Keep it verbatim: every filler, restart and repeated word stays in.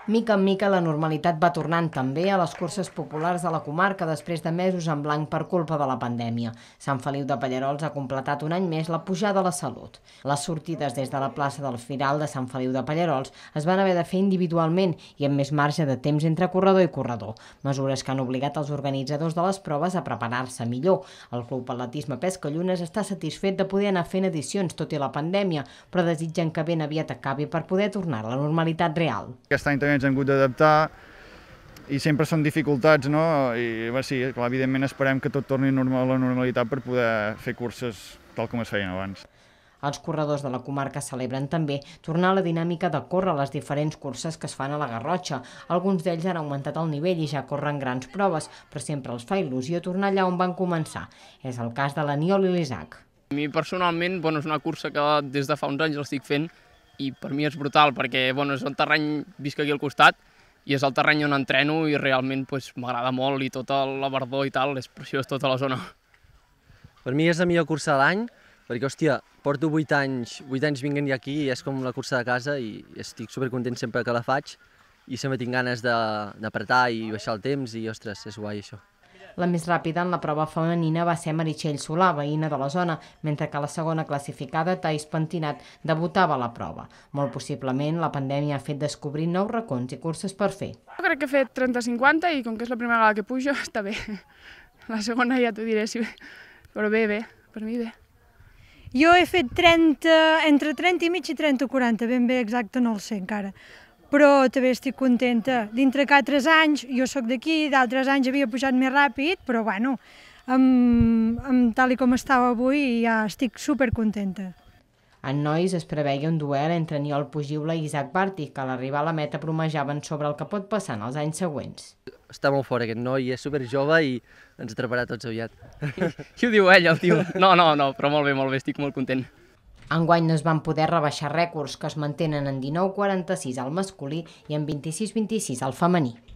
Mica en mica la normalitat va tornant també a les curses populars de la comarca després de mesos en blanc per culpa de la pandèmia. Sant Feliu de Pallerols ha completat un any més la pujada a la Salut. Les sortides des de la plaça del Firal de Sant Feliu de Pallerols es van haver de fer individualment i amb més marge de temps entre corredor i corredor, mesures que han obligat els organitzadors de les proves a preparar-se millor. El Club Atletisme Pescallunes està satisfet de poder anar fent edicions tot i la pandèmia, però desitgen que ben aviat acabi per poder tornar a la normalitat real. Aquest any també ens hem hagut d'adaptar i sempre són dificultats, no? I bé, sí, clar, evidentment esperem que tot torni a la normalitat per poder fer curses tal com es feien abans. Els corredors de la comarca celebren també tornar a la dinàmica de córrer les diferents curses que es fan a la Garrotxa. Alguns d'ells han augmentat el nivell i ja corren grans proves, però sempre els fa il·lusió tornar allà on van començar. És el cas de l'Aniol i l'Isaac. A mi personalment bueno, és una cursa que des de fa uns anys l'estic fent i per mi és brutal perquè bueno, és un terreny, visc aquí al costat, i és el terreny on entreno i realment pues, m'agrada molt i tota la verdor i tal, és preciós tota la zona. Per mi és la millor cursa de l'any perquè, hòstia, porto vuit anys, vuit anys vinguent aquí i és com la cursa de casa i estic supercontent sempre que la faig i sempre tinc ganes d'apretar i baixar el temps i, ostres, és guai això. La més ràpida en la prova femenina va ser Meritxell Solà, veïna de la zona, mentre que la segona classificada, Thais Pentinat, debutava a la prova. Molt possiblement, la pandèmia ha fet descobrir nous racons i curses per fer. Jo crec que he fet trenta cinquanta i com que és la primera vegada que pujo, està bé. La segona ja t'ho diré, sí, però bé, bé, per mi bé. Jo he fet trenta, entre trenta i mig i trenta quaranta, ben bé exacte no el sé encara. Però també estic contenta. Dintre que altres anys, jo sóc d'aquí, d'altres anys havia pujat més ràpid, però bueno, amb, amb tal i com estava avui ja estic supercontenta. En nois es preveia un duel entre Aniol Pugiula i Isaac Barti, que a l'arribar a la meta bromejaven sobre el que pot passar en els anys següents. Està molt fort aquest noi, és superjove i ens atraparà tots aviat. Qui ho diu ell, el tio? No, no, no, però molt bé, molt bé, estic molt content. Enguany no es van poder rebaixar rècords que es mantenen en dinou quaranta-sis al masculí i en vint-i-sis vint-i-sis al femení.